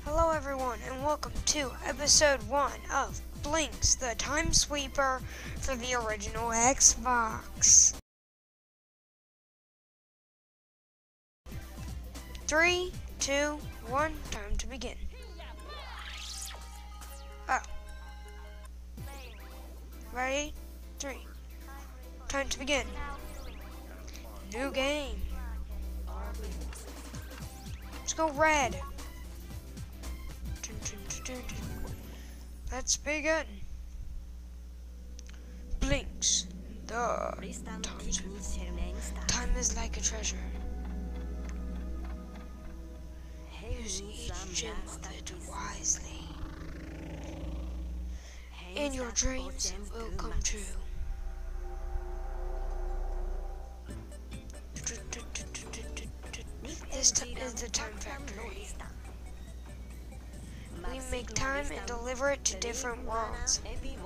Hello everyone and welcome to episode 1 of Blinx The Time Sweeper for the original Xbox. 3, 2, 1, time to begin. Oh. Ready? 3. Time to begin. New game. Let's go red. Let's begin. Blinx the Time Sweeper. Time is like a treasure. Use each gem of it wisely, and your dreams will come true. This is the Time Factory. We make time and deliver it to different worlds.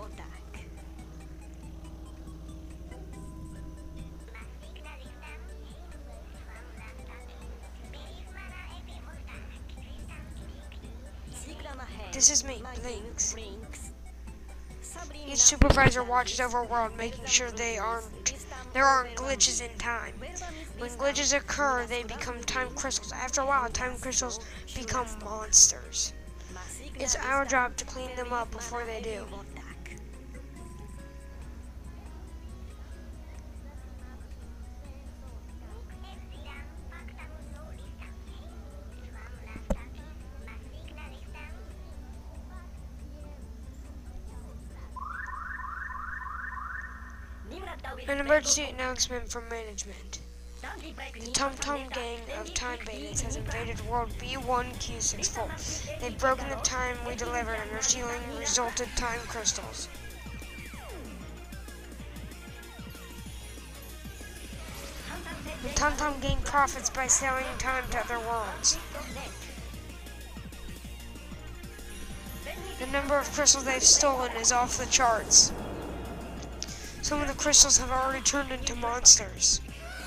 This is me, Blinx. Each supervisor watches over a world, making sure there aren't glitches in time. When glitches occur, they become time crystals. After a while, time crystals become monsters. It's our job to clean them up before they do. An emergency announcement from management. The Tum Tum gang of time bandits has invaded world B1Q64. They've broken the time we delivered and are stealing resulted time crystals. The Tum Tum gang profits by selling time to other worlds. The number of crystals they've stolen is off the charts. Some of the crystals have already turned into monsters.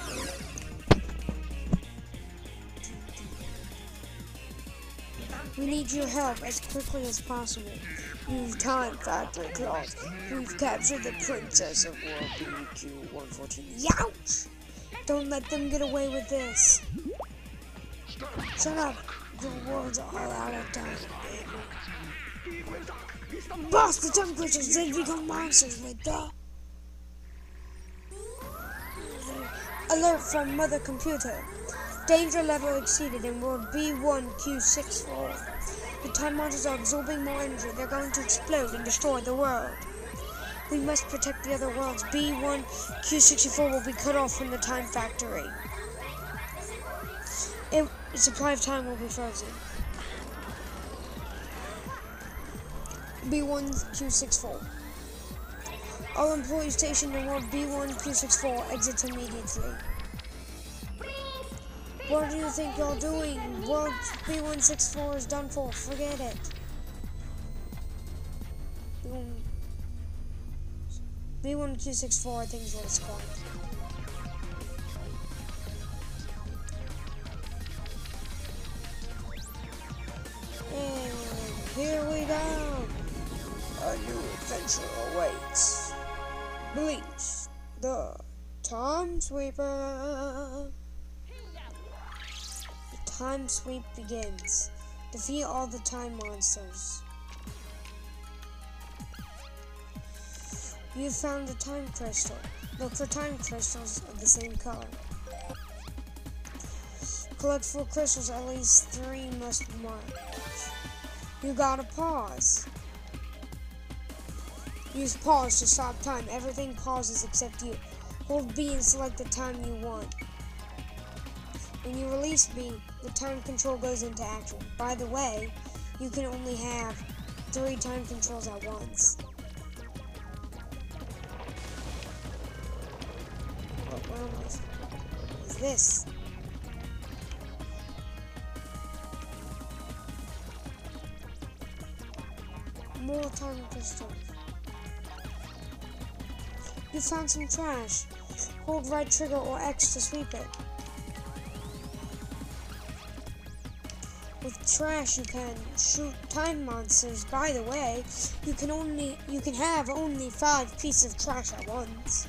We need your help as quickly as possible. You've time factory claws. We've captured the princess of world BQ-114. Youch! Don't let them get away with this. Shut up. The world's all out of time, baby. Boss, the time crystals, they become monsters with the... Alert from Mother Computer. Danger level exceeded in world B1Q64. The time monsters are absorbing more energy. They're going to explode and destroy the world. We must protect the other worlds. B1Q64 will be cut off from the time factory. Its supply of time will be frozen. B1Q64. All employees stationed in world B1Q64 exit immediately. What do you think you're doing? World B164 is done for. Forget it. B1Q64, I think is what it's called. And here we go. A new adventure awaits. Blinx the Time Sweeper. The time sweep begins. Defeat all the time monsters. You found a time crystal. Look for time crystals of the same color. Collect 4 crystals, at least 3 must be marked. You gotta pause. Use pause to stop time. Everything pauses except you. Hold B and select the time you want. When you release B, the time control goes into action. By the way, you can only have 3 time controls at once. What is this? More time crystals. You found some trash. Hold right trigger or X to sweep it. With trash, you can shoot time monsters. By the way, you can have only 5 pieces of trash at once.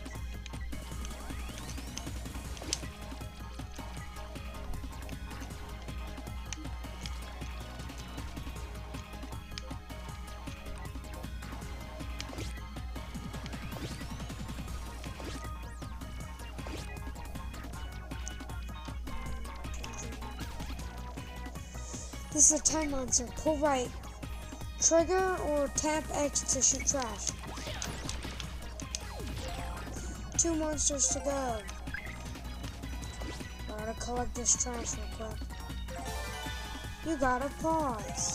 This is a time monster. Pull right. Trigger or tap X to shoot trash. 2 monsters to go. Gotta collect this trash real quick. You gotta pause.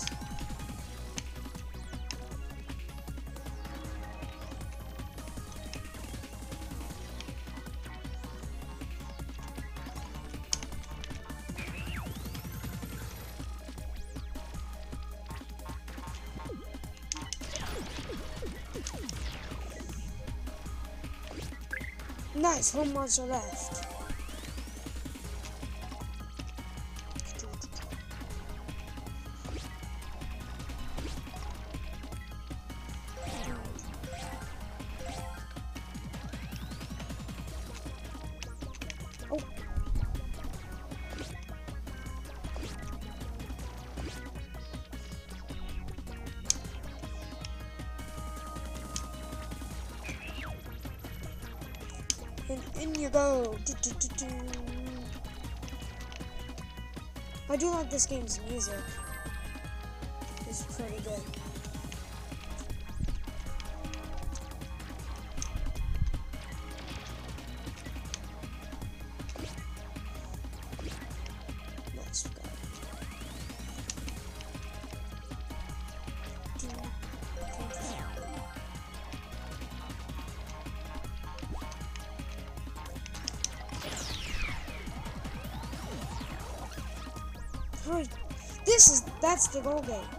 Nice, 1 monster left. Oh. And in you go. I do like this game's music. It's pretty good. Let's go. That's the goal game.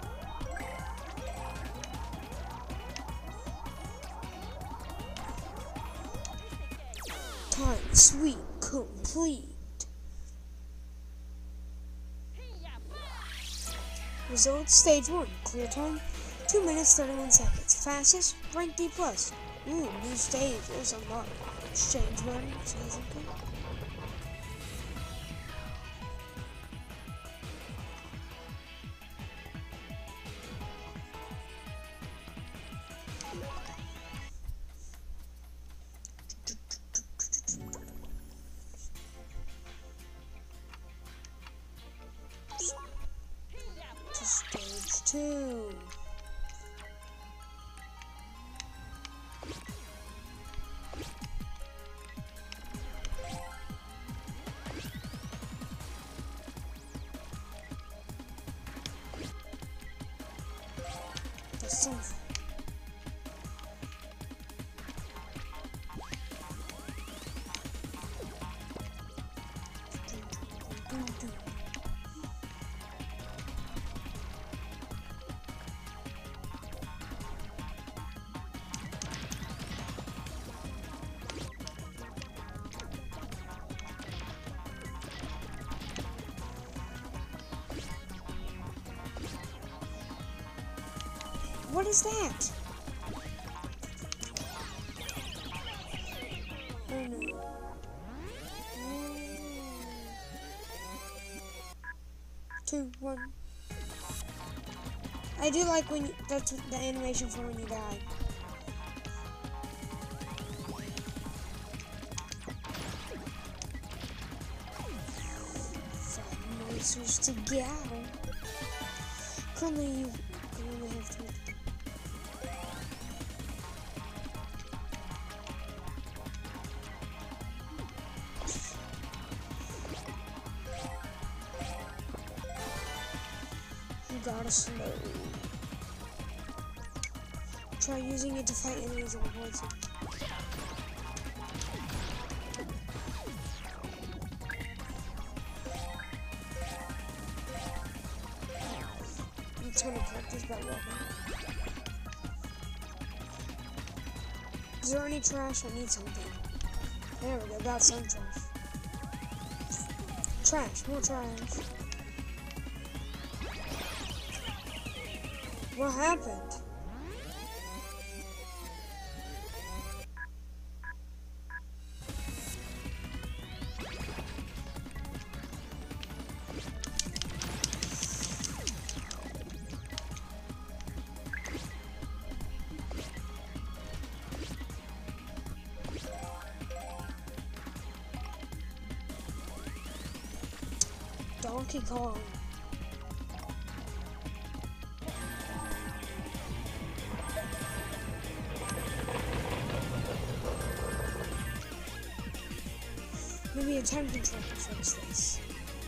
Time sweep complete. Results, stage 1. Clear time, 2 minutes 31 seconds. Fastest, rank D+. Ooh, new stage is unlocked. Exchange money, sounds okay. Stage 2. That's something. What is that? Oh no. 2, 1. I do like when that's the animation for when you die. Five monsters to go. Currently, you only have 3. Gotta slow. Try using it to fight enemies and avoid them. I'm just gonna practice by walking. Is there any trash? I need something. There we go, got some trash. Trash, more trash. What happened? Donkey Kong. Maybe a time control can fix this.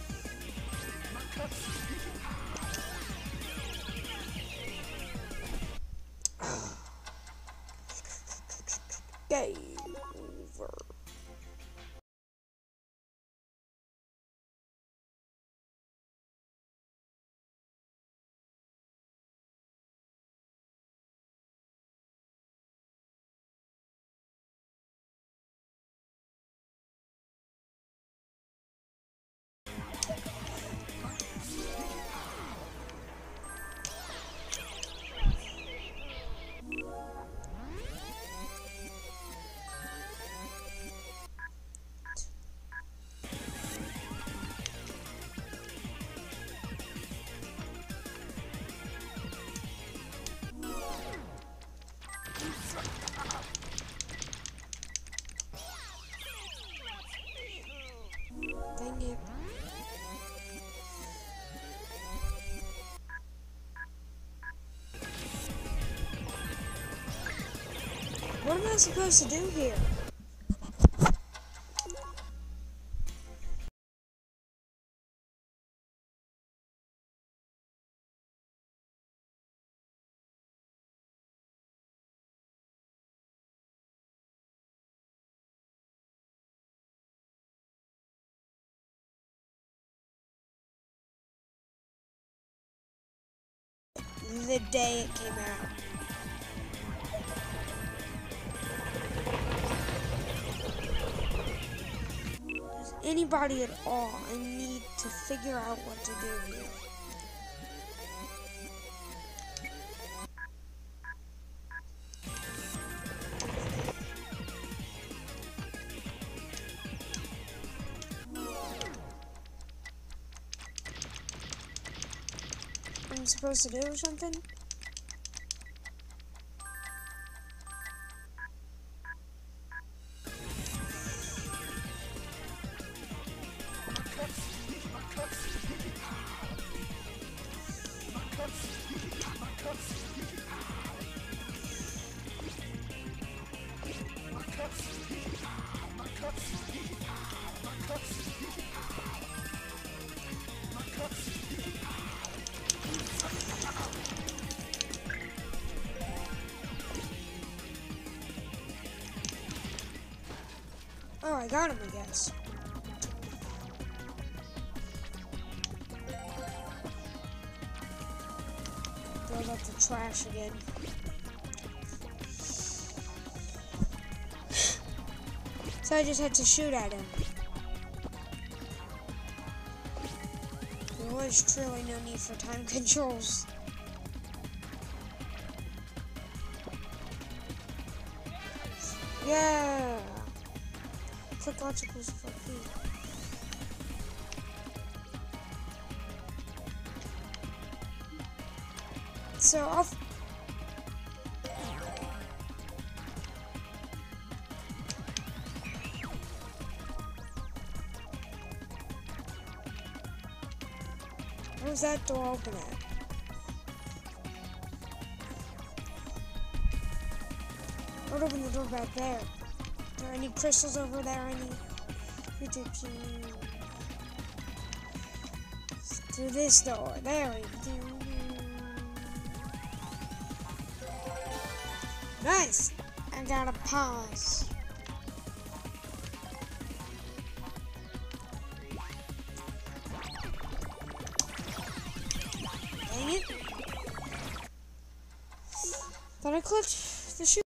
Game over. Dang it. What am I supposed to do here? The day it came out. Does anybody at all? I need to figure out what to do here. I'm supposed to do something? Oh, I got him, I guess. Throw up the trash again. So I just had to shoot at him. There was truly no need for time controls. Yeah! Click logicals for P. So I'll... Where's that door open at? I'll open the door back there. Are there any crystals over there? Through this door. There we go. Nice! I gotta pause. Dang it. Thought I clicked the shoe.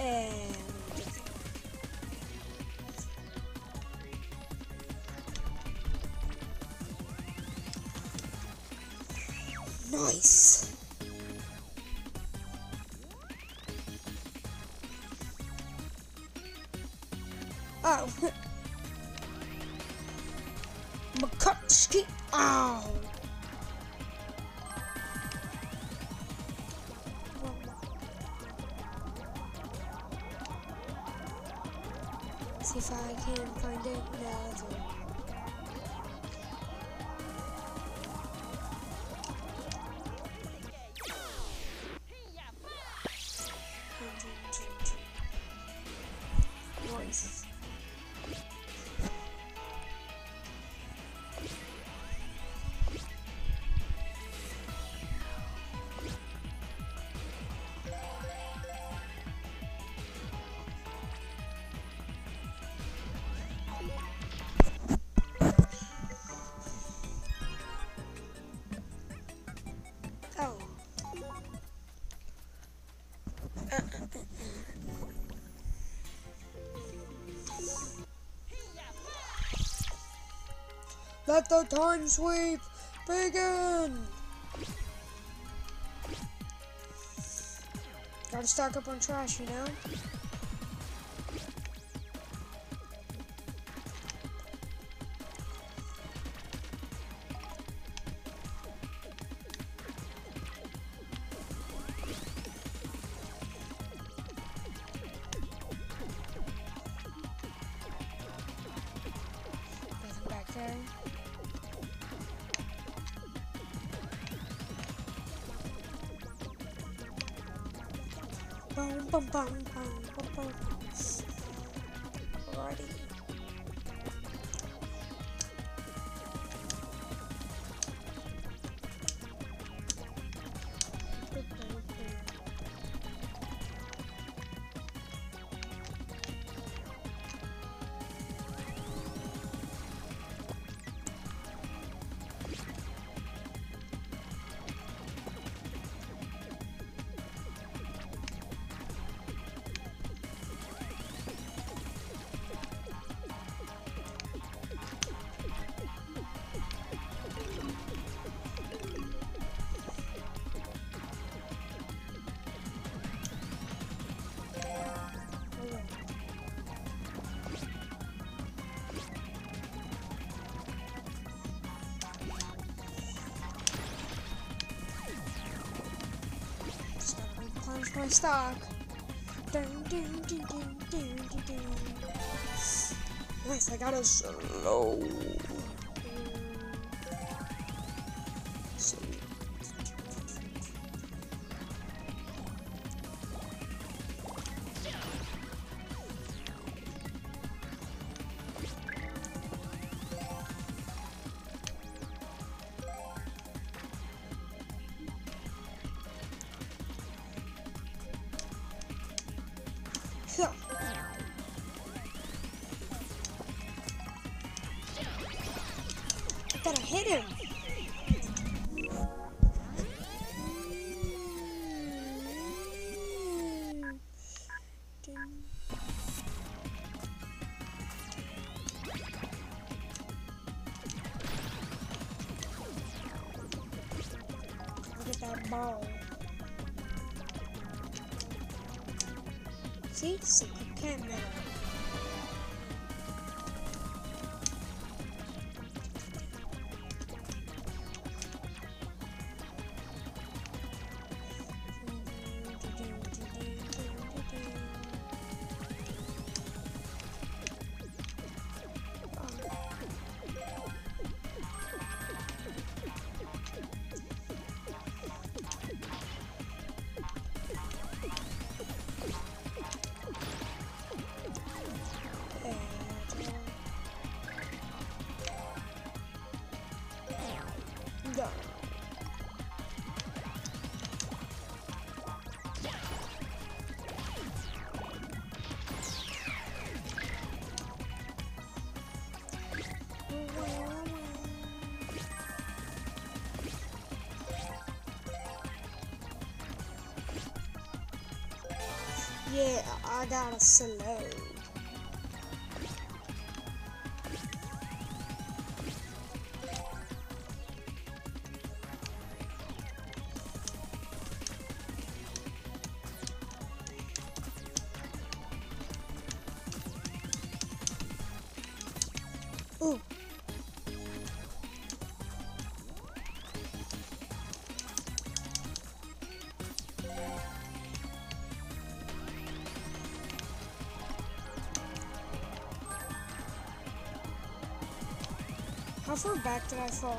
And nice. Oh. Makutski. Ow. See if I can find it. No, that's all. Nice. Oh. Let the time sweep begin! Gotta stock up on trash, you know? Nothing back there. Boom, boom, boom, boom, boom, boom. Alrighty. Replenish my stock. Dun, dun, dun, dun, dun, dun, dun. Nice, I got a slow. Huh. Gotta hit him. Look at that ball. See? Secret camera. Go. Yeah, I got a slow. Ooh. How far back did I fall?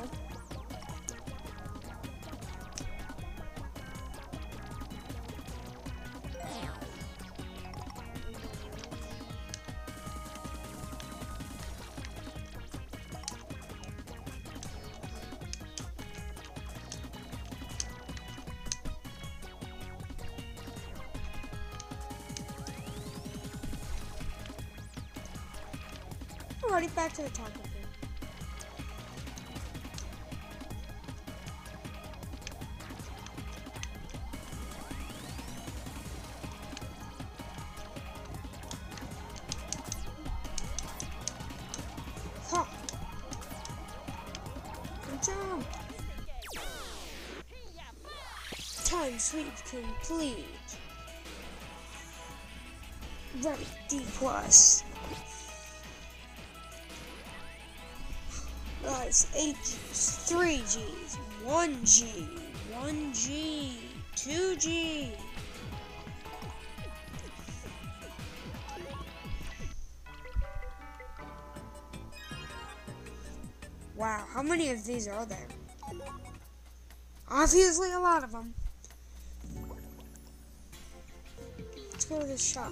Already back to the top of it. Ha! Good job! Time sweep complete. Right, D+. Guys, 8 G's, 3 G's, 1 G, 1 G, 2 G. Wow, how many of these are there? Obviously a lot of them. Let's go to the shop.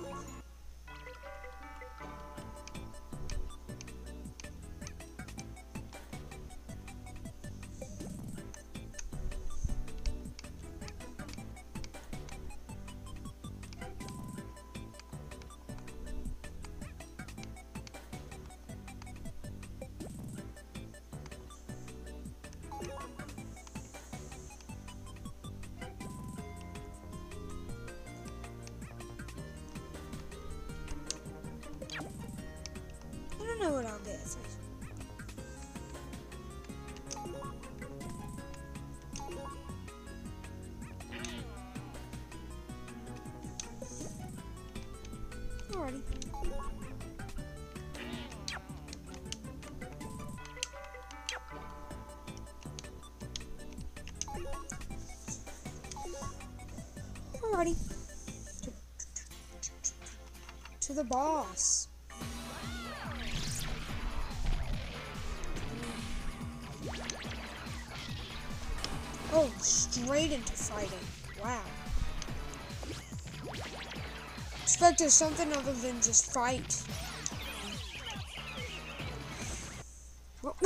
I don't know what I'll get first. Alrighty. Alrighty. To the boss. Oh, straight into fighting. Wow. Expected something other than just fight. Well,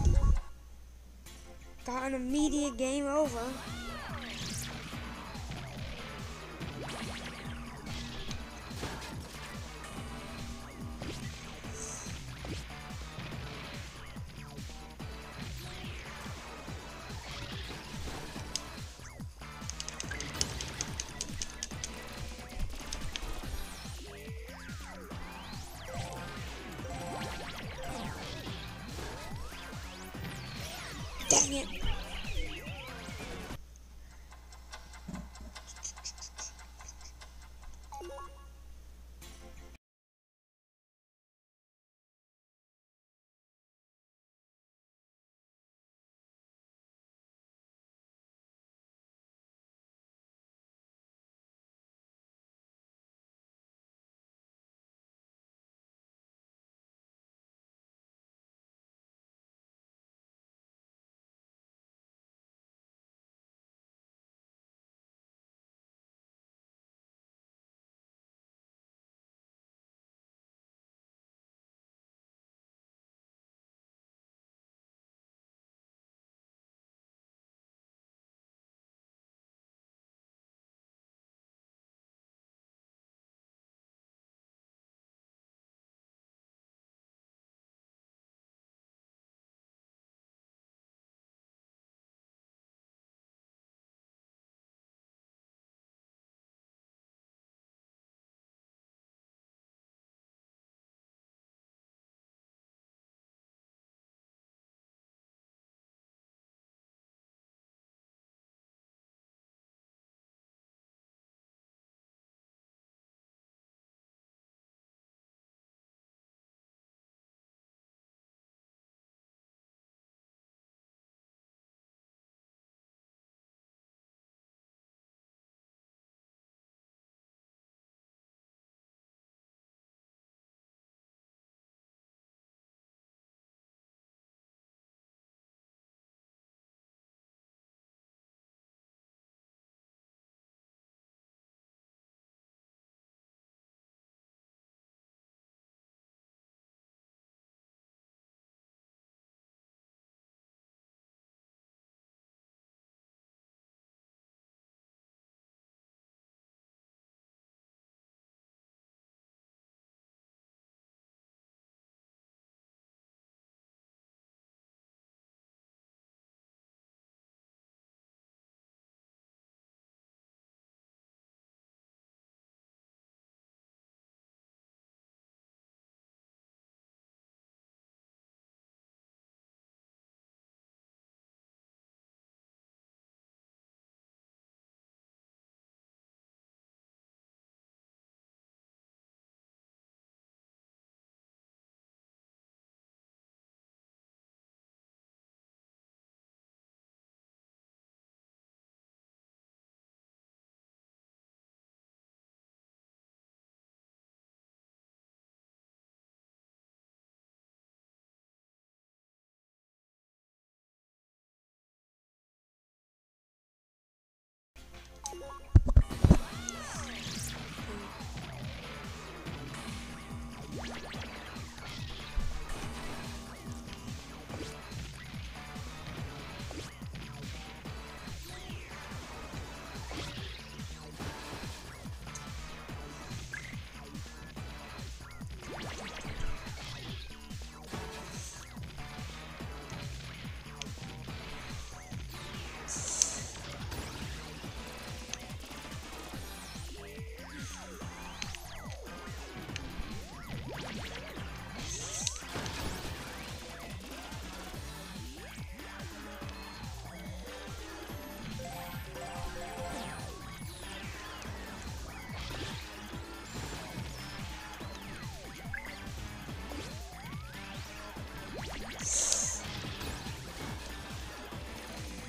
got an immediate game over. Dang it.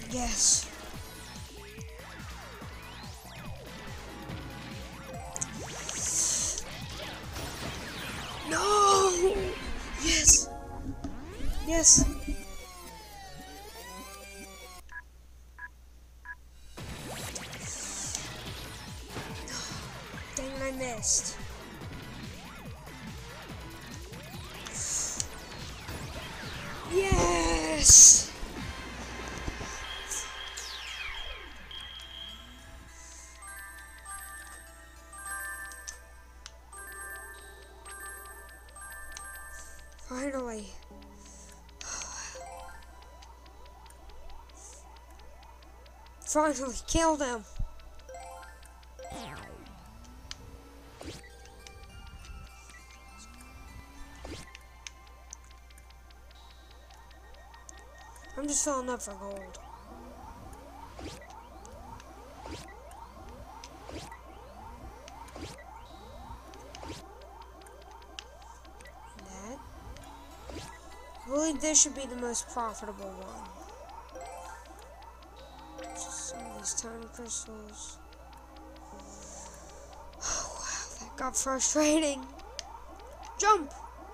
Yes. No! Yes! Yes! Dang it, I missed. Yes! Finally. Finally killed him. I'm just filling up for gold. That. I believe this should be the most profitable one. Just some of these tiny crystals. Oh wow, that got frustrating. Jump!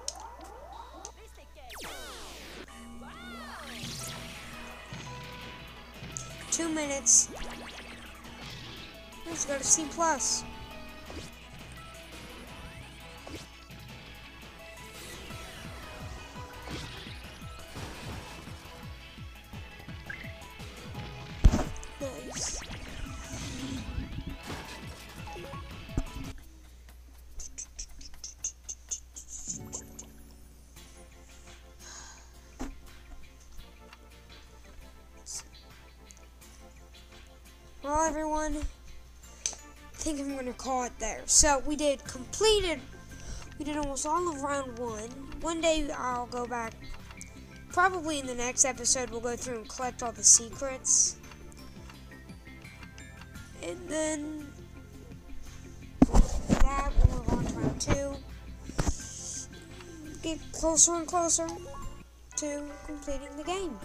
Wow. 2 minutes. Let's go to C+. Nice. Well, everyone, I think I'm gonna call it there. So we did almost all of round 1. One day I'll go back, probably in the next episode we'll go through and collect all the secrets. And then that we'll move on to round 2. Get closer and closer to completing the game.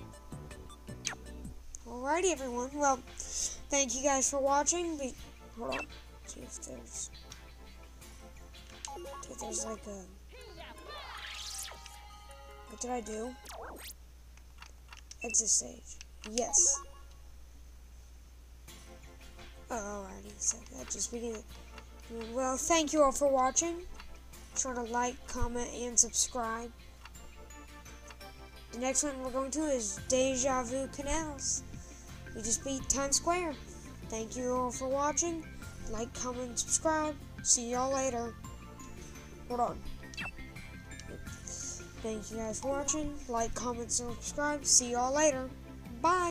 Alrighty, everyone. Well, thank you guys for watching. Hold on. See if there's like a... What did I do? Exit stage. Yes. Oh, alrighty. So that just began. Well, thank you all for watching. Be sure to like, comment, and subscribe. The next one we're going to is Deja Vu Canals. We just beat Times Square. Thank you all for watching. Like, comment, subscribe. See y'all later. Hold on. Thank you guys for watching. Like, comment, subscribe. See y'all later. Bye.